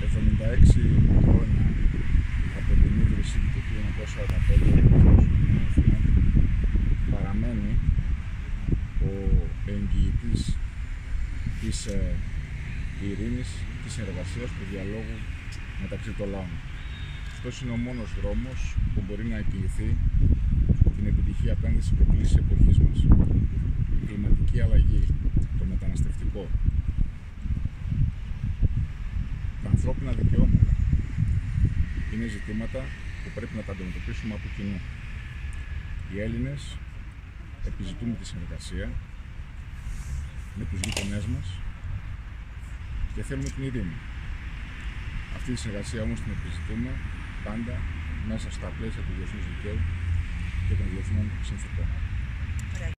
76 χρόνια από την ίδρυση του 1945 παραμένει ο εγγυητής της ειρήνης, της συνεργασίας, του διαλόγου μεταξύ των λαών. Αυτός είναι ο μόνος δρόμος που μπορεί να εγγυηθεί την επιτυχία απέναντι στις προκλήσεις της εποχής μας. Η κλιματική αλλαγή, το μεταναστευτικό, τα ανθρώπινα δικαιώματα είναι ζητήματα που πρέπει να τα αντιμετωπίσουμε από κοινού. Οι Έλληνες επιζητούμε τη συνεργασία με τους γείτονές μας και θέλουμε την ειρήνη. Αυτή τη συνεργασία όμως την επιζητούμε πάντα μέσα στα πλαίσια του διεθνούς δικαίου και των διεθνών συνθήκων.